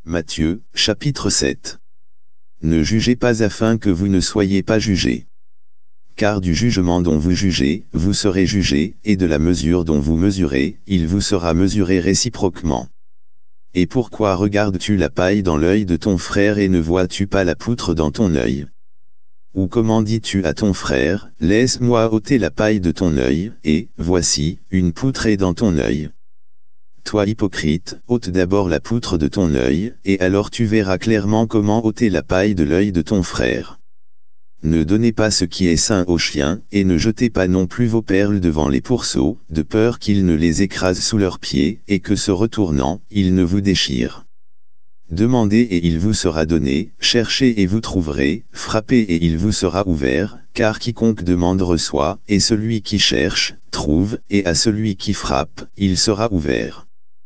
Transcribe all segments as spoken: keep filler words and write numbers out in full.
Matthieu, chapitre sept. Ne jugez pas afin que vous ne soyez pas jugés. Car du jugement dont vous jugez, vous serez jugés, et de la mesure dont vous mesurez, il vous sera mesuré réciproquement. Et pourquoi regardes-tu la paille dans l'œil de ton frère et ne vois-tu pas la poutre dans ton œil? Ou comment dis-tu à ton frère, laisse-moi ôter la paille de ton œil, et, voici, une poutre est dans ton œil? Toi hypocrite, ôte d'abord la poutre de ton œil, et alors tu verras clairement comment ôter la paille de l'œil de ton frère. Ne donnez pas ce qui est sain aux chiens, et ne jetez pas non plus vos perles devant les pourceaux, de peur qu'ils ne les écrasent sous leurs pieds, et que se retournant, ils ne vous déchirent. Demandez et il vous sera donné, cherchez et vous trouverez, frappez et il vous sera ouvert, car quiconque demande reçoit, et celui qui cherche, trouve, et à celui qui frappe, il sera ouvert.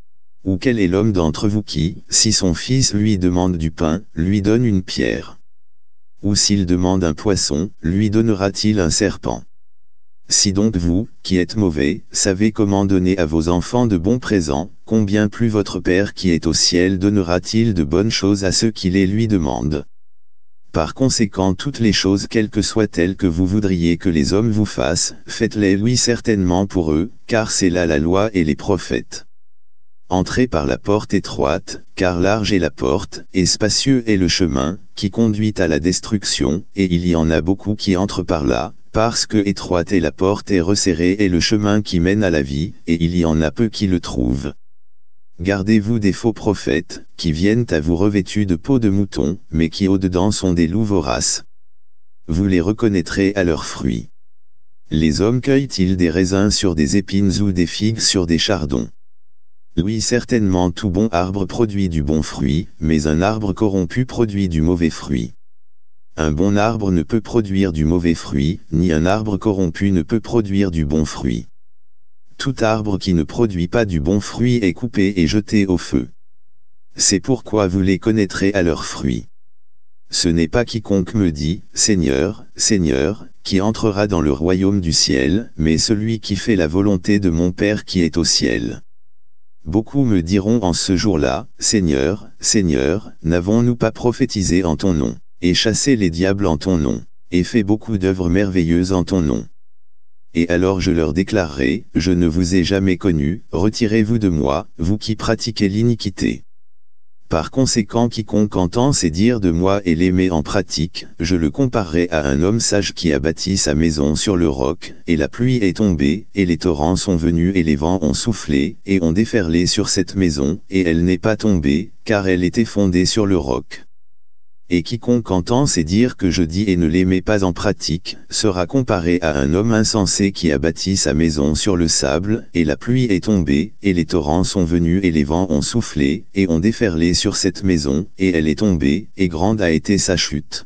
Ou quel est l'homme d'entre vous qui, si son fils lui demande du pain, lui donne une pierre? Ou s'il demande un poisson, lui donnera-t-il un serpent? Si donc vous, qui êtes mauvais, savez comment donner à vos enfants de bons présents, combien plus votre Père qui est au ciel donnera-t-il de bonnes choses à ceux qui les lui demandent? Par conséquent, toutes les choses quelles que soient-elles que vous voudriez que les hommes vous fassent, faites-les lui certainement pour eux, car c'est là la loi et les prophètes. Entrez par la porte étroite, car large est la porte, et spacieux est le chemin, qui conduit à la destruction, et il y en a beaucoup qui entrent par là, parce que étroite est la porte et resserré est le chemin qui mène à la vie, et il y en a peu qui le trouvent. Gardez-vous des faux prophètes, qui viennent à vous revêtus de peau de mouton, mais qui au-dedans sont des loups voraces. Vous les reconnaîtrez à leurs fruits. Les hommes cueillent-ils des raisins sur des épines ou des figues sur des chardons? Oui, certainement tout bon arbre produit du bon fruit, mais un arbre corrompu produit du mauvais fruit. Un bon arbre ne peut produire du mauvais fruit, ni un arbre corrompu ne peut produire du bon fruit. Tout arbre qui ne produit pas du bon fruit est coupé et jeté au feu. C'est pourquoi vous les connaîtrez à leurs fruits. Ce n'est pas quiconque me dit, Seigneur, Seigneur, qui entrera dans le royaume du ciel, mais celui qui fait la volonté de mon Père qui est au ciel. Beaucoup me diront en ce jour-là, Seigneur, Seigneur, n'avons-nous pas prophétisé en ton nom, et chassé les diables en ton nom, et fait beaucoup d'œuvres merveilleuses en ton nom? Et alors je leur déclarerai, je ne vous ai jamais connu, retirez-vous de moi, vous qui pratiquez l'iniquité. Par conséquent, quiconque entend ces dires de moi et les met en pratique, je le comparerai à un homme sage qui a bâti sa maison sur le roc, et la pluie est tombée, et les torrents sont venus et les vents ont soufflé, et ont déferlé sur cette maison, et elle n'est pas tombée, car elle était fondée sur le roc. Et quiconque entend ces dires que je dis et ne les met pas en pratique, sera comparé à un homme insensé qui a bâti sa maison sur le sable, et la pluie est tombée, et les torrents sont venus et les vents ont soufflé, et ont déferlé sur cette maison, et elle est tombée, et grande a été sa chute.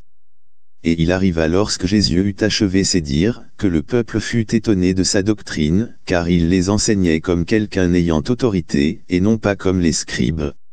Et il arriva lorsque Jésus eut achevé ses dires, que le peuple fut étonné de sa doctrine, car il les enseignait comme quelqu'un ayant autorité, et non pas comme les scribes.